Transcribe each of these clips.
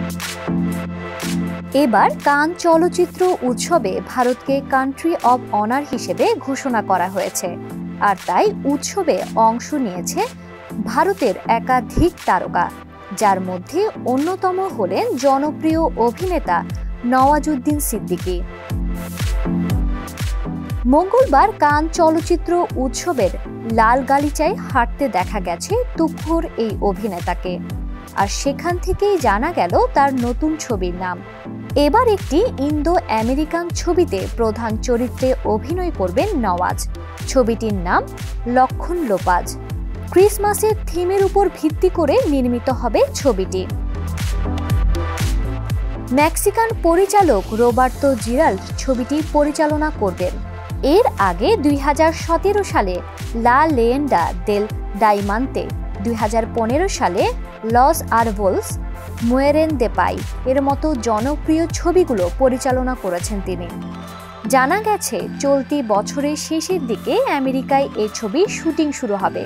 এবার কান চলচ্চিত্র উৎসবে ভারতকে কান্ট্রি অব অনার হিসেবে ঘোষণা করা হয়েছে, আর তাই উৎসবে অংশ নিয়েছে ভারতের একাধিক তারকা, যার মধ্যে অন্যতম হলেন জনপ্রিয় অভিনেতা নওয়াজুদ্দিন সিদ্দিকী। মঙ্গলবার কান চলচ্চিত্র উৎসবের লাল গালিচায় হাঁটতে দেখা গেছে তুখোড় এই অভিনেতাকে, আর সেখান থেকেই জানা গেল তার নতুন ছবির নাম। এবার একটি ইন্দো আমেরিকান ছবিতে প্রধান চরিত্রে অভিনয় করবেন নওয়াজ। ছবিটির নাম লক্ষণ লোপাজ। ক্রিসমাসের থিমের উপর ভিত্তি করে নির্মিত হবে ছবিটি। মেক্সিকান পরিচালক রোবার্তো জিরাল্ড ছবিটি পরিচালনা করবেন। এর আগে 2017 সালে লা লেয়েন্ডা দেল ডাইমান্তে, 2015 সালে লস আরবোলস মুয়েরেন দে পাই এর মতো জনপ্রিয় ছবিগুলো পরিচালনা করেছেন তিনি। জানা গেছে চলতি বছরের শেষের দিকে আমেরিকায় এই ছবির শুটিং শুরু হবে।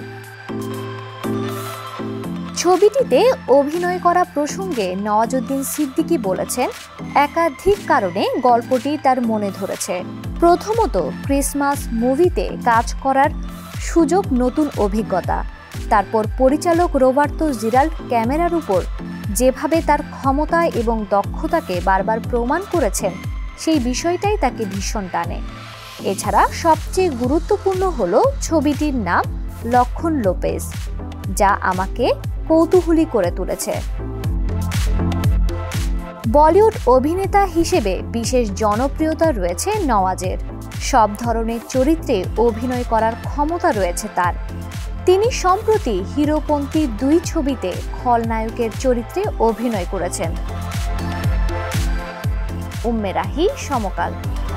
ছবিটিতে অভিনয় করা প্রসঙ্গে নওয়াজুদ্দিন সিদ্দিকী বলেছেন, একাধিক কারণে গল্পটি তার মনে ধরেছে। প্রথমত, ক্রিসমাস মুভিতে কাজ করার সুযোগ, নতুন অভিজ্ঞতা। তারপর পরিচালক রোবার্তো জিরাল্ড ক্যামেরার উপর যেভাবে তার ক্ষমতা এবং দক্ষতাকে বারবার প্রমাণ করেছেন, সেই বিষয়টাই তাকে ভীষণ টানে। এছাড়া সবচেয়ে গুরুত্বপূর্ণ হলো ছবিটির নাম লক্ষণ লোপেজ, যা আমাকে কৌতূহলী করে তুলেছে। বলিউড অভিনেতা হিসেবে বিশেষ জনপ্রিয়তা রয়েছে নওয়াজের। সব ধরনের চরিত্রে অভিনয় করার ক্ষমতা রয়েছে তার। তিনি সম্প্রতি হিরোপন্থী 2 ছবিতে খলনায়কের চরিত্রে অভিনয় করেছেন। উম্মে রাহি, সমকাল।